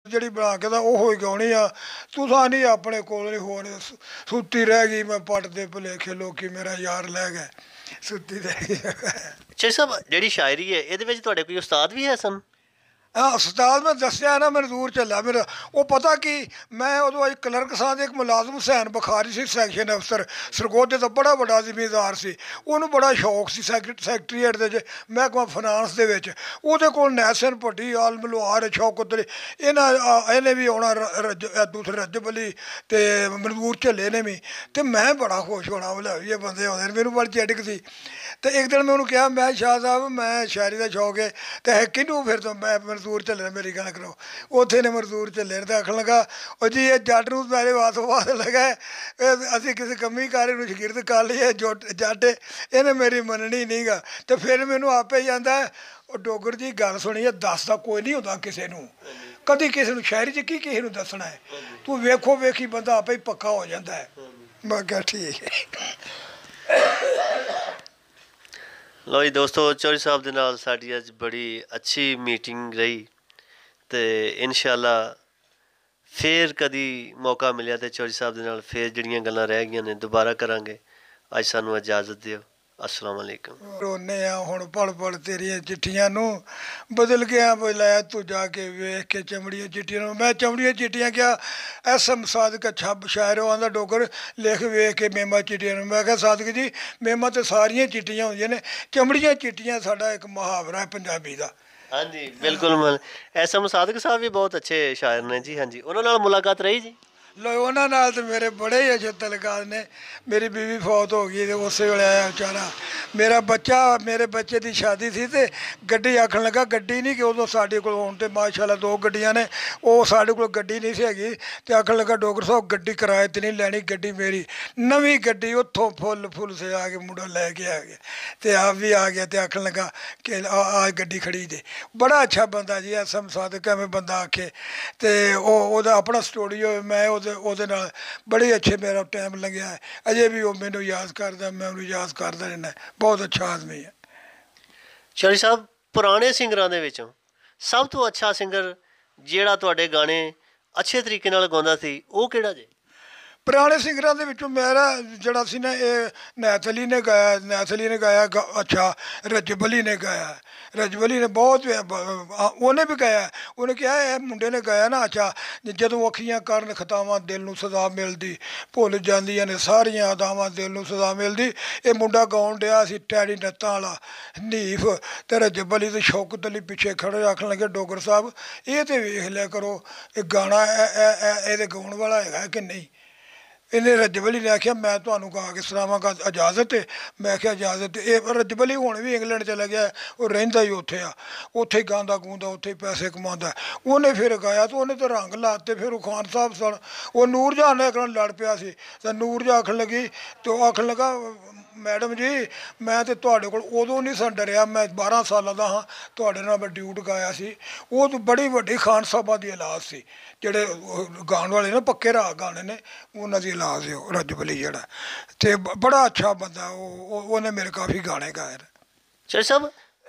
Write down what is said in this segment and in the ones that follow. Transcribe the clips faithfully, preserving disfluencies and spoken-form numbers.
ਜਿਹੜੀ ਬਣਾ ਕੇ ਤਾਂ ਉਹ ਹੀ ਗਾਉਣੀ ਆ। ਤੁਸਾਂ ਨਹੀਂ ਆਪਣੇ ਕੋਲ ਨਹੀਂ ਹੋਰ ਸੁ- ਸੁੱਤੀ ਰਹਿ ਗਈ ਮੈਂ ਪੱਟ ਦੇ ਭੁਲੇਖੇ ਲੋਕੀ ਮੇਰਾ ਯਾਰ ਲੈ ਗਏ ਸੁੱਤੀ ਰਹਿ ਗਈ। ਸ਼ੇਖ ਸਾਹਿਬ ਜਿਹੜੀ ਸ਼ਾਇਰੀ ਹੈ ਇਹਦੇ ਵਿੱਚ ਤੁਹਾਡੇ ਕੋਈ ਉਸਤਾਦ ਵੀ ਹੈ ਸਨ? ਹਾਂ ਉਸਤਾਦ ਮੈਂ ਦੱਸਿਆ ਨਾ ਮਨਜ਼ੂਰ ਝੱਲਾ ਮੇਰਾ ਉਹ ਪਤਾ ਕੀ ਮੈਂ ਉਦੋਂ ਇੱਕ ਕਲਰਕ ਸਾਂ ਤੇ ਇੱਕ ਮੁਲਾਜ਼ਮ ਹੁਸੈਨ ਬੁਖਾਰੀ ਸੀ ਸੈਕਸ਼ਨ ਅਫਸਰ ਸਰਗੋਧੇ ਦਾ ਬੜਾ ਵੱਡਾ ਜ਼ਿਮੀਂਦਾਰ ਸੀ। ਉਹਨੂੰ ਬੜਾ ਸ਼ੌਕ ਸੀ ਸੈਕ ਸੈਕਟਰੀਏਟ ਦੇ 'ਚ ਮਹਿਕਮਾ ਫਾਈਨਾਂਸ ਦੇ ਵਿੱਚ। ਉਹਦੇ ਕੋਲ ਨੈਸਨ ਭੱਟੀ ਆਲਮ ਲੁਹਾਰ ਸ਼ੌਕਤ ਅਲੀ ਇਹਨਾਂ ਆ- ਇਹਨੇ ਵੀ ਆਉਣਾ ਰ- ਰਜ ਇਹ ਦੂਸਰੇ ਰਜਬ ਅਲੀ ਅਤੇ ਮਨਜ਼ੂਰ ਝੱਲੇ ਨੇ ਵੀ। ਅਤੇ ਮੈਂ ਬੜਾ ਖੁਸ਼ ਹੋਣਾ ਬਲੇ ਵੀ ਇਹ ਬੰਦੇ ਆਉਂਦੇ ਨੇ ਮੈਨੂੰ ਬੜੀ ਚਿੜਕ ਸੀ। ਅਤੇ ਇੱਕ ਦਿਨ ਮੈਂ ਉਹਨੂੰ ਕਿਹਾ ਮੈਂ ਸ਼ਾਹ ਸਾਹਿਬ ਮੈਂ ਸ਼ਾਇਰੀ ਦਾ ਸ਼ੌਕ ਹੈ ਅਤੇ ਕਿਹਨੂੰ ਫਿਰ ਤੋਂ ਮੈਂ ਮਨਜ਼ੂਰ ਝੱਲੇ ਨਾਲ ਮੇਰੀ ਗੱਲ ਕਰੋ। ਉੱਥੇ ਨੇ ਮਨਜ਼ੂਰ ਝੱਲੇ ਨੇ ਤਾਂ ਆਖਣ ਲੱਗਾ ਉਹ ਜੀ ਇਹ ਜੱਟ ਨੂੰ ਮੇਰੇ ਵਾਸ ਵਾਸ ਲੱਗਾ ਇਹ ਅਸੀਂ ਕਿਸੇ ਕੰਮੀ ਕਾਰੇ ਨੂੰ ਸ਼ਗਿਰਦ ਕਰ ਲਈਏ ਜੁੱਟ ਜੱਟ ਇਹਨੇ ਮੇਰੀ ਮੰਨਣੀ ਨਹੀਂ ਗਾ। ਅਤੇ ਫਿਰ ਮੈਨੂੰ ਆਪੇ ਹੀ ਜਾਂਦਾ ਉਹ ਡੋਗਰ ਜੀ ਗੱਲ ਸੁਣੀ ਹੈ ਦੱਸਦਾ ਕੋਈ ਨਹੀਂ ਹੁੰਦਾ ਕਿਸੇ ਨੂੰ ਕਦੀ ਕਿਸੇ ਨੂੰ ਸ਼ਾਇਰੀ 'ਚ ਕੀ ਕਿਸੇ ਨੂੰ ਦੱਸਣਾ ਹੈ ਤੂੰ ਵੇਖੋ ਵੇਖੀ ਬੰਦਾ ਆਪੇ ਹੀ ਪੱਕਾ ਹੋ ਜਾਂਦਾ ਹੈ। ਮੈਂ ਕਿਹਾ ਠੀਕ ਹੈ। ਲਓ ਜੀ ਦੋਸਤੋ, ਚੌਧਰੀ ਸਾਹਿਬ ਦੇ ਨਾਲ ਸਾਡੀ ਅੱਜ ਬੜੀ ਅੱਛੀ ਮੀਟਿੰਗ ਰਹੀ ਅਤੇ ਇਨਸ਼ਾਅੱਲਾ ਫਿਰ ਕਦੀ ਮੌਕਾ ਮਿਲਿਆ ਤਾਂ ਚੌਧਰੀ ਸਾਹਿਬ ਦੇ ਨਾਲ ਫਿਰ ਜਿਹੜੀਆਂ ਗੱਲਾਂ ਰਹਿ ਗਈਆਂ ਨੇ ਦੁਬਾਰਾ ਕਰਾਂਗੇ। ਅੱਜ ਸਾਨੂੰ ਇਜਾਜ਼ਤ ਦਿਓ। ਅਸਲਾਮ ਵਾਲੇਕੁਮ। ਰੋਨੇ ਆ ਹੁਣ ਪਲ ਪਲ ਤੇਰੀਆਂ ਚਿੱਠੀਆਂ ਨੂੰ ਬਦਲ ਗਿਆ ਬੁਲਾਇਆ ਤੂੰ ਜਾ ਕੇ ਵੇਖ ਕੇ ਚਮੜੀਆਂ ਚਿੱਠੀਆਂ ਨੂੰ। ਮੈਂ ਚਮੜੀਆਂ ਚਿੱਠੀਆਂ ਕਿਹਾ ਐਸਮ ਸਾਦਕ ਅੱਛਾ ਸ਼ਾਇਰ ਉਹ ਆਂਦਾ ਡੋਗਰ ਲਿਖ ਵੇਖ ਕੇ ਮੇਮਾ ਚਿੱਠੀਆਂ ਨੂੰ। ਮੈਂ ਕਿਹਾ ਸਾਦਕ ਜੀ ਮੇਮਾ ਤਾਂ ਸਾਰੀਆਂ ਚਿੱਠੀਆਂ ਹੁੰਦੀਆਂ ਨੇ ਚਮੜੀਆਂ ਚਿੱਠੀਆਂ ਸਾਡਾ ਇੱਕ ਮੁਹਾਵਰਾ ਹੈ ਪੰਜਾਬੀ ਦਾ। ਹਾਂਜੀ ਬਿਲਕੁਲ ਮਨ ਐਸ ਐਮ ਸਾਦਕ ਸਾਹਿਬ ਵੀ ਬਹੁਤ ਅੱਛੇ ਸ਼ਾਇਰ ਨੇ ਜੀ। ਹਾਂਜੀ ਉਹਨਾਂ ਨਾਲ ਮੁਲਾਕਾਤ ਰਹੀ ਜੀ? ਲੋ ਉਹਨਾਂ ਨਾਲ ਤਾਂ ਮੇਰੇ ਬੜੇ ਹੀ ਅੱਛੇ ਤਲਕਾਤ ਨੇ। ਮੇਰੀ ਬੀਵੀ ਫੌਤ ਹੋ ਗਈ ਅਤੇ ਉਸੇ ਵੇਲੇ ਆਇਆ ਵਿਚਾਰਾ ਮੇਰਾ ਬੱਚਾ ਮੇਰੇ ਬੱਚੇ ਦੀ ਸ਼ਾਦੀ ਸੀ ਅਤੇ ਗੱਡੀ ਆਖਣ ਲੱਗਾ ਗੱਡੀ ਨਹੀਂ ਕਿ ਉਦੋਂ ਸਾਡੇ ਕੋਲ ਹੁਣ ਤਾਂ ਮਾਸ਼ਾਅੱਲਾ ਦੋ ਗੱਡੀਆਂ ਨੇ ਉਹ ਸਾਡੇ ਕੋਲ ਗੱਡੀ ਨਹੀਂ ਸੀ ਹੈਗੀ ਅਤੇ ਆਖਣ ਲੱਗਾ ਡੋਗਰ ਸਾਹਿਬ ਗੱਡੀ ਕਿਰਾਏ 'ਤੇ ਨਹੀਂ ਲੈਣੀ ਗੱਡੀ ਮੇਰੀ ਨਵੀਂ ਗੱਡੀ ਉੱਥੋਂ ਫੁੱਲ ਫੁੱਲ ਸੇ ਆ ਕੇ ਮੁੰਡਾ ਲੈ ਕੇ ਆ ਗਿਆ ਅਤੇ ਆਪ ਵੀ ਆ ਗਿਆ ਅਤੇ ਆਖਣ ਲੱਗਾ ਕਿ ਆ ਆ ਗੱਡੀ ਖੜੀ ਜੇ। ਬੜਾ ਅੱਛਾ ਬੰਦਾ ਜੀ ਐਸਮ ਸਾਦਕ ਐਵੇਂ ਬੰਦਾ ਆਖੇ ਅਤੇ ਉਹ ਉਹਦਾ ਆਪਣਾ ਸਟੂਡੀਓ ਮੈਂ ਉਹਦੇ ਉਹਦੇ ਨਾਲ ਬੜੇ ਅੱਛੇ ਮੇਰਾ ਟਾਈਮ ਲੱਗਿਆ ਹੈ। ਅਜੇ ਵੀ ਉਹ ਮੈਨੂੰ ਯਾਦ ਕਰਦਾ ਮੈਂ ਉਹਨੂੰ ਯਾਦ ਕਰਦਾ ਰਹਿੰਦਾ। ਬਹੁਤ ਅੱਛਾ ਆਦਮੀ ਹੈ। ਚੌਧਰੀ ਸਾਹਿਬ ਪੁਰਾਣੇ ਸਿੰਗਰਾਂ ਦੇ ਵਿੱਚੋਂ ਸਭ ਤੋਂ ਅੱਛਾ ਸਿੰਗਰ ਜਿਹੜਾ ਤੁਹਾਡੇ ਗਾਣੇ ਅੱਛੇ ਤਰੀਕੇ ਨਾਲ ਗਾਉਂਦਾ ਸੀ ਉਹ ਕਿਹੜਾ ਜੇ? ਪੁਰਾਣੇ ਸਿੰਗਰਾਂ ਦੇ ਵਿੱਚੋਂ ਮੇਰਾ ਜਿਹੜਾ ਸੀ ਨਾ ਇਹ ਨੈਥ ਅਲੀ ਨੇ ਗਾਇਆ ਨੈਥ ਅਲੀ ਨੇ ਗਾਇਆ ਗ ਅੱਛਾ ਰਜਬ ਅਲੀ ਨੇ ਗਾਇਆ ਰਜਬ ਅਲੀ ਨੇ ਬਹੁਤ ਉਹਨੇ ਵੀ ਗਾਇਆ। ਉਹਨੇ ਕਿਹਾ ਇਹ ਮੁੰਡੇ ਨੇ ਗਾਇਆ ਨਾ ਅੱਛਾ ਜਦੋਂ ਅੱਖੀਆਂ ਕਰਨ ਖਤਾਵਾਂ ਦਿਲ ਨੂੰ ਸਦਾ ਮਿਲਦੀ ਭੁੱਲ ਜਾਂਦੀਆਂ ਨੇ ਸਾਰੀਆਂ ਅਦਾਵਾਂ ਦਿਲ ਨੂੰ ਸਦਾ ਮਿਲਦੀ। ਇਹ ਮੁੰਡਾ ਗਾਉਣ ਡਿਆ ਸੀ ਟੈਡੀ ਨੱਤਾਂ ਵਾਲਾ ਹਨੀਫ ਅਤੇ ਰਜਬ ਅਲੀ ਅਤੇ ਸ਼ੌਕਤ ਅਲੀ ਪਿੱਛੇ ਖੜ੍ਹੇ ਆਖਣ ਲੱਗੇ ਡੋਗਰ ਸਾਹਿਬ ਇਹ ਤਾਂ ਵੇਖ ਲਿਆ ਕਰੋ ਇਹ ਗਾਣਾ ਇਹਦੇ ਗਾਉਣ ਵਾਲਾ ਹੈਗਾ ਕਿ ਨਹੀਂ। ਇਹਨੇ ਰਜਬ ਅਲੀ ਨੇ ਆਖਿਆ ਮੈਂ ਤੁਹਾਨੂੰ ਗਾ ਕੇ ਸੁਣਾਵਾਂਗਾ ਇਜਾਜ਼ਤ ਹੈ। ਮੈਂ ਕਿਹਾ ਇਜਾਜ਼ਤ ਇਹ ਰਜਬ ਅਲੀ ਹੁਣ ਵੀ ਇੰਗਲੈਂਡ ਚਲਾ ਗਿਆ ਉਹ ਰਹਿੰਦਾ ਹੀ ਉੱਥੇ ਆ ਉੱਥੇ ਹੀ ਗਾਉਂਦਾ ਗੂੰਦਾ ਉੱਥੇ ਹੀ ਪੈਸੇ ਕਮਾਉਂਦਾ। ਉਹਨੇ ਫਿਰ ਗਾਇਆ ਤਾਂ ਉਹਨੇ ਤਾਂ ਰੰਗ ਲਾਤੇ ਫਿਰ ਉਹ ਖਾਨ ਸਾਹਿਬ ਸਨ ਉਹ ਨੂਰ ਜਹਾਂ ਨਾਲ ਇੱਕ ਨਾਲ ਲੜ ਪਿਆ ਸੀ ਤਾਂ ਨੂਰ ਜਹਾਂ ਆਖਣ ਲੱਗੀ ਅਤੇ ਉਹ ਆਖਣ ਲੱਗਾ ਮੈਡਮ ਜੀ ਮੈਂ ਤਾਂ ਤੁਹਾਡੇ ਕੋਲ ਉਦੋਂ ਨਹੀਂ ਸਨ ਡਰਿਆ ਮੈਂ ਬਾਰਾਂ ਸਾਲਾਂ ਦਾ ਹਾਂ ਤੁਹਾਡੇ ਨਾਲ ਮੈਂ ਡਿਊਟ ਗਾਇਆ ਸੀ। ਉਹ ਤਾਂ ਬੜੀ ਵੱਡੀ ਖਾਨ ਸਾਹਿਬਾਂ ਦੀ ਔਲਾਦ ਸੀ ਜਿਹੜੇ ਗਾਉਣ ਵਾਲੇ ਨੇ ਪੱਕੇ ਰਾਗ ਗਾਣੇ ਨੇ ਉਹਨਾਂ ਦੀ ਔਲਾਦ ਸੀ ਉਹ ਰਜਬ ਅਲੀ ਜਿਹੜਾ ਅਤੇ ਬੜਾ ਅੱਛਾ ਬੰਦਾ ਉਹ ਉਹਨੇ ਮੇਰੇ ਕਾਫੀ ਗਾਣੇ ਗਾਏ ਨੇ। ਚੌਧਰੀ ਸਾਹਿਬ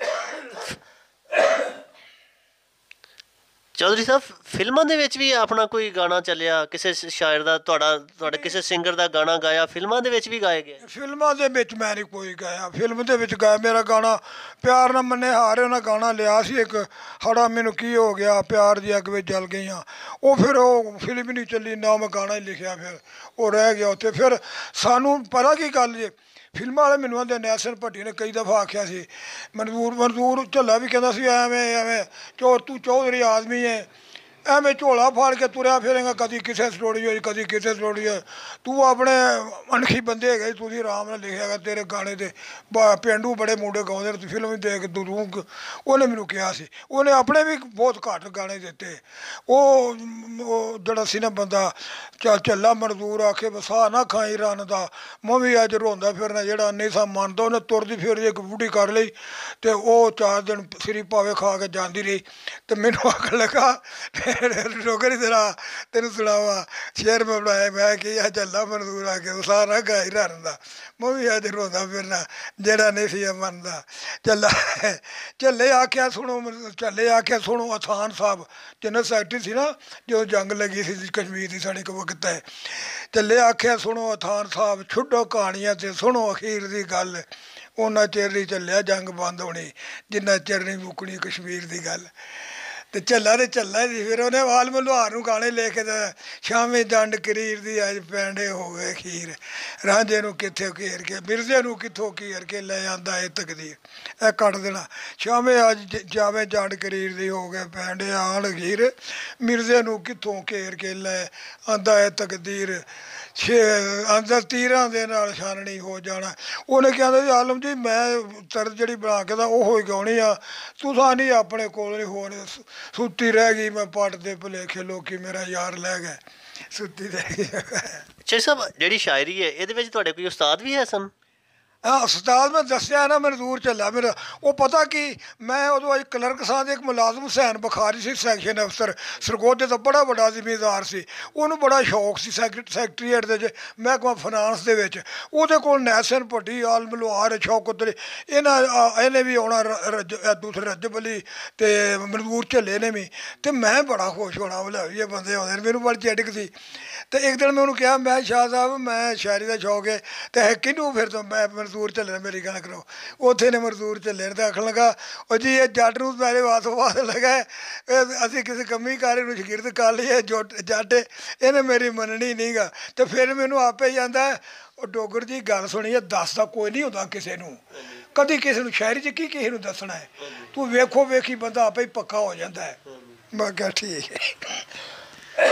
ਚੌਧਰੀ ਸਾਹਿਬ ਫਿਲਮਾਂ ਦੇ ਵਿੱਚ ਵੀ ਆਪਣਾ ਕੋਈ ਗਾਣਾ ਚੱਲਿਆ ਕਿਸੇ ਸ਼ਾਇਰ ਦਾ ਤੁਹਾਡਾ ਤੁਹਾਡੇ ਕਿਸੇ ਸਿੰਗਰ ਦਾ ਗਾਣਾ ਗਾਇਆ ਫਿਲਮਾਂ ਦੇ ਵਿੱਚ ਵੀ ਗਾਇਆ ਗਿਆ? ਫਿਲਮਾਂ ਦੇ ਵਿੱਚ ਮੈਂ ਨਹੀਂ ਕੋਈ ਗਾਇਆ। ਫਿਲਮ ਦੇ ਵਿੱਚ ਗਾਇਆ ਮੇਰਾ ਗਾਣਾ ਪਿਆਰ ਨਾਲ ਮੰਨੇ ਹਾਰੇ ਉਹਨਾਂ ਗਾਣਾ ਲਿਆ ਸੀ ਇੱਕ ਹੜਾ ਮੈਨੂੰ ਕੀ ਹੋ ਗਿਆ ਪਿਆਰ ਦੀ ਅੱਗ ਵਿੱਚ ਜਲ ਗਈਆਂ ਉਹ ਫਿਰ ਉਹ ਫਿਲਮ ਨਹੀਂ ਚੱਲੀ ਨਾ ਮੈਂ ਗਾਣਾ ਹੀ ਲਿਖਿਆ ਫਿਰ ਉਹ ਰਹਿ ਗਿਆ ਉੱਥੇ। ਫਿਰ ਸਾਨੂੰ ਪਤਾ ਕੀ ਗੱਲ ਜੇ ਫਿਲਮਾਂ ਵਾਲੇ ਮੈਨੂੰ ਆਂਦੇ ਨੈਸਨ ਭੱਟੀ ਨੇ ਕਈ ਦਫਾ ਆਖਿਆ ਸੀ ਮਨਜ਼ੂਰ ਮਨਜ਼ੂਰ ਝੱਲਾ ਵੀ ਕਹਿੰਦਾ ਸੀ ਐਵੇਂ ਐਵੇਂ ਚੋ ਤੂੰ ਚੌਧਰੀ ਆਦਮੀ ਹੈ ਐਵੇਂ ਝੋਲਾ ਫਾੜ ਕੇ ਤੁਰਿਆ ਫਿਰੇਗਾ ਕਦੀ ਕਿਸੇ ਸਟੂਡੀਓ ਕਦੀ ਕਿਸੇ ਸਟੂਡੀਓ ਤੂੰ ਆਪਣੇ ਅਣਖੀ ਬੰਦੇ ਹੈਗੇ ਤੁਸੀਂ ਆਰਾਮ ਨਾਲ ਲਿਖਿਆਗਾ ਤੇਰੇ ਗਾਣੇ ਦੇ ਬ ਪੇਂਡੂ ਬੜੇ ਮੁੰਡੇ ਗਾਉਂਦੇ ਨੇ ਫਿਲਮ ਵੀ ਦੇਖ ਦੂਰੂਗ ਉਹਨੇ ਮੈਨੂੰ ਕਿਹਾ ਸੀ। ਉਹਨੇ ਆਪਣੇ ਵੀ ਬਹੁਤ ਘੱਟ ਗਾਣੇ ਦਿੱਤੇ। ਉਹ ਉਹ ਜਿਹੜਾ ਸੀ ਨਾ ਬੰਦਾ ਚ ਝੱਲਾ ਮਨਜ਼ੂਰ ਆਖੇ ਵਸਾ ਨਾ ਖਾਈ ਰਨ ਦਾ ਮੈਂ ਵੀ ਅੱਜ ਰੋਂਦਾ ਫਿਰਨਾ ਜਿਹੜਾ ਨਹੀਂ ਸਾ ਮੰਨਦਾ ਉਹਨੇ ਤੁਰਦੀ ਫਿਰਦੀ ਇੱਕ ਬੂਟੀ ਕਰ ਲਈ ਅਤੇ ਉਹ ਚਾਰ ਦਿਨ ਸਿਰੀ ਪਾਵੇ ਖਾ ਕੇ ਜਾਂਦੀ ਰਹੀ ਅਤੇ ਮੈਨੂੰ ਆਖਣ ਲੱਗਾ ਡੋਗਰੀ ਤੇਰਾ ਤੈਨੂੰ ਸੁਣਾਵਾ ਸ਼ੇਰ ਮੈਂ ਬਣਾਇਆ ਮੈਂ ਕਿ ਆ ਚੱਲਾ ਮਨਜ਼ੂਰ ਆ ਕੇ ਸਾਰਾ ਗਾਈ ਰੰਦਾ ਮੈਂ ਵੀ ਅੱਜ ਰੋਂਦਾ ਫਿਰਨਾ ਜਿਹੜਾ ਨਹੀਂ ਸੀ ਮੰਨਦਾ ਚੱਲਾ ਝੱਲੇ ਆਖਿਆ ਸੁਣੋ ਝੱਲੇ ਆਖਿਆ ਸੁਣੋ ਅਥਾਨ ਸਾਹਿਬ ਜਨਰਲ ਸੈਕਟਰੀ ਸੀ ਨਾ ਜਦੋਂ ਜੰਗ ਲੱਗੀ ਸੀ ਕਸ਼ਮੀਰ ਦੀ ਸਾਡੇ ਕੋਲ ਵਕਤ ਹੈ ਝੱਲੇ ਆਖਿਆ ਸੁਣੋ ਅਥਾਨ ਸਾਹਿਬ ਛੁੱਡੋ ਕਹਾਣੀਆਂ ਤੇ ਸੁਣੋ ਅਖੀਰ ਦੀ ਗੱਲ ਉਹਨਾਂ ਚਿਰ ਨਹੀਂ ਚੱਲਿਆ ਜੰਗ ਬੰਦ ਹੋਣੀ ਜਿੰਨਾ ਚਿਰ ਨਹੀਂ ਮੁੱਕਣੀ ਕਸ਼ਮੀਰ ਦੀ ਗੱਲ ਤੇ ਝੱਲਾ ਤੇ ਝੱਲਾ ਸੀ ਫਿਰ ਉਹਨੇ ਵਾਲਮ ਲੁਹਾਰ ਨੂੰ ਗਾਣੇ ਲੈ ਕੇ ਤਾਂ ਸ਼ਾਮੇ ਜੰਡ ਕਰੀਰ ਦੀ ਅੱਜ ਪੈਂਡੇ ਹੋ ਗਏ ਖੀਰ ਰਾਂਝੇ ਨੂੰ ਕਿੱਥੇ ਘੇਰ ਕੇ ਮਿਰਜ਼ੇ ਨੂੰ ਕਿੱਥੋਂ ਘੇਰ ਕੇ ਲੈ ਆਂਦਾ ਇਹ ਤਕਦੀਰ ਇਹ ਕੱਟ ਦੇਣਾ ਸ਼ਾਮੇ ਅੱਜ ਜਾਵੇ ਜੰਡ ਕਰੀਰ ਦੀ ਹੋ ਗਏ ਪੈਂਡੇ ਆਣ ਖੀਰ ਮਿਰਜ਼ੇ ਨੂੰ ਕਿੱਥੋਂ ਘੇਰ ਕੇ ਲੈ ਆਂਦਾ ਇਹ ਤਕਦੀਰ ਛੇ ਅੰਦਰ ਤੀਰਾਂ ਦੇ ਨਾਲ ਛਾਨਣੀ ਹੋ ਜਾਣਾ ਉਹਨੇ ਕਹਿੰਦਾ ਜੀ ਆਲਮ ਜੀ ਮੈਂ ਤਰਜ਼ ਜਿਹੜੀ ਬਣਾ ਕੇ ਤਾਂ ਉਹ ਹੀ ਗਾਉਣੀ ਆ ਤੁਸੀਂ ਨਹੀਂ ਆਪਣੇ ਕੋਲ ਨਹੀਂ ਹੋਣੀ ਸੁੱਤੀ ਰਹਿ ਗਈ ਮੈਂ ਪੱਟ ਦੇ ਭੁਲੇਖੇ ਲੋਕੀ ਮੇਰਾ ਯਾਰ ਲੈ ਗਏ ਸੁੱਤੀ ਰਹਿ ਗਈ ਸ਼ੇਰ ਸਾਹਿਬ ਜਿਹੜੀ ਸ਼ਾਇਰੀ ਹੈ ਇਹਦੇ ਵਿੱਚ ਤੁਹਾਡੇ ਕੋਈ ਉਸਤਾਦ ਵੀ ਹੈ ਸਨ ਹਾਂ ਉਸਤਾਦ ਮੈਂ ਦੱਸਿਆ ਨਾ ਮਨਜ਼ੂਰ ਝੱਲਾ ਮੇਰਾ ਉਹ ਪਤਾ ਕੀ ਮੈਂ ਉਦੋਂ ਅੱਜ ਕਲਰਕ ਸਾਂ ਦੇ ਇੱਕ ਮੁਲਾਜ਼ਮ ਹੁਸੈਨ ਬੁਖਾਰੀ ਸੀ ਸੈਕਸ਼ਨ ਅਫਸਰ ਸਰਗੋਧੇ ਦਾ ਬੜਾ ਵੱਡਾ ਜ਼ਿਮੀਂਦਾਰ ਸੀ ਉਹਨੂੰ ਬੜਾ ਸ਼ੌਕ ਸੀ ਸੈਕਟ ਸੈਕਟਰੀਏਟ ਦੇ 'ਚ ਮਹਿਕਮਾ ਫਾਈਨਾਂਸ ਦੇ ਵਿੱਚ ਉਹਦੇ ਕੋਲ ਨੈਸਨ ਭੱਟੀ ਆਲਮ ਲੁਹਾਰ ਸ਼ੌਕਤ ਇਹਨਾਂ ਇਹਨੇ ਵੀ ਆਉਣਾ ਰਜ ਦੂਸਰੇ ਰਜਬ ਅਲੀ ਅਤੇ ਮਨਜ਼ੂਰ ਝੱਲੇ ਨੇ ਵੀ ਅਤੇ ਮੈਂ ਬੜਾ ਖੁਸ਼ ਹੋਣਾ ਭਲਾਈ ਇਹ ਬੰਦੇ ਆਉਂਦੇ ਨੇ ਮੈਨੂੰ ਬੜੀ ਚਿੜਕ ਸੀ ਅਤੇ ਇੱਕ ਦਿਨ ਮੈਂ ਉਹਨੂੰ ਕਿਹਾ ਮੈਂ ਸ਼ਾਹ ਸਾਹਿਬ ਮੈਂ ਸ਼ਾਇਰੀ ਦਾ ਸ਼ੌਕ ਹੈ ਅਤੇ ਕਿਹਨੂੰ ਫਿਰ ਤੋਂ ਮੈਂ ਮਨਜ਼ੂਰ ਝੱਲੇ ਨਾਲ ਮੇਰੀ ਗੱਲ ਕਰੋ ਉੱਥੇ ਨੇ ਮਨਜ਼ੂਰ ਝੱਲੇ ਨੇ ਤਾਂ ਆਖਣ ਲੱਗਾ ਉਹ ਜੀ ਇਹ ਜੱਟ ਨੂੰ ਮੇਰੇ ਵਾਸੋਂ ਵਾਸ ਲੱਗਾ ਅਸੀਂ ਕਿਸੇ ਕੰਮੀ ਕਾਰੇ ਨੂੰ ਸ਼ਗਿਰਦ ਕਰ ਲਈਏ ਜੁੱਟ ਜੱਟ ਇਹਨੇ ਮੇਰੀ ਮੰਨਣੀ ਨਹੀਂ ਗਾ ਅਤੇ ਫਿਰ ਮੈਨੂੰ ਆਪੇ ਹੀ ਆਂਦਾ ਉਹ ਡੋਗਰ ਜੀ ਗੱਲ ਸੁਣੀ ਹੈ ਦੱਸਦਾ ਕੋਈ ਨਹੀਂ ਹੁੰਦਾ ਕਿਸੇ ਨੂੰ ਕਦੀ ਕਿਸੇ ਨੂੰ ਸ਼ਾਇਰੀ 'ਚ ਕੀ ਕਿਸੇ ਨੂੰ ਦੱਸਣਾ ਹੈ ਤੂੰ ਵੇਖੋ ਵੇਖੀ ਬੰਦਾ ਆਪੇ ਹੀ ਪੱਕਾ ਹੋ ਜਾਂਦਾ ਹੈ ਮੈਂ ਕਿਹਾ ਠੀਕ ਹੈ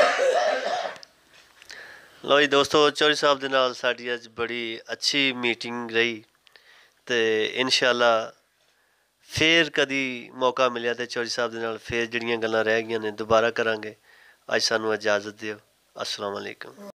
ਲਓ ਜੀ ਦੋਸਤੋ ਚੌਧਰੀ ਸਾਹਿਬ ਦੇ ਨਾਲ ਸਾਡੀ ਅੱਜ ਬੜੀ ਅੱਛੀ ਮੀਟਿੰਗ ਰਹੀ ਅਤੇ ਇਨਸ਼ਾਅੱਲਾ ਫਿਰ ਕਦੀ ਮੌਕਾ ਮਿਲਿਆ ਤਾਂ ਚੌਧਰੀ ਸਾਹਿਬ ਦੇ ਨਾਲ ਫਿਰ ਜਿਹੜੀਆਂ ਗੱਲਾਂ ਰਹਿ ਗਈਆਂ ਨੇ ਦੁਬਾਰਾ ਕਰਾਂਗੇ ਅੱਜ ਸਾਨੂੰ ਇਜਾਜ਼ਤ ਦਿਓ ਅਸਲਾਮ ਅਲੈਕੁਮ